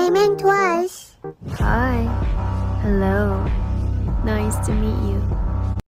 I meant twice. Hi. Hello. Nice to meet you.